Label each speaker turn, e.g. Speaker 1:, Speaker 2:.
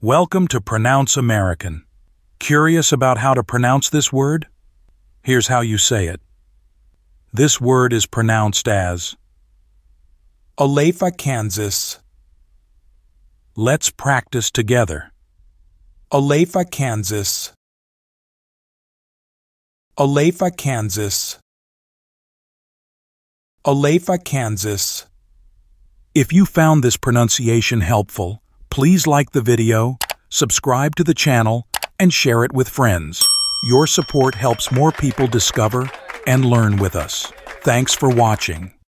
Speaker 1: Welcome to Pronounce American. Curious about how to pronounce this word? Here's how you say it. This word is pronounced as Olathe, Kansas. Let's practice together. Olathe, Kansas. Olathe, Kansas. Olathe, Kansas. If you found this pronunciation helpful, please like the video, subscribe to the channel, and share it with friends. Your support helps more people discover and learn with us. Thanks for watching.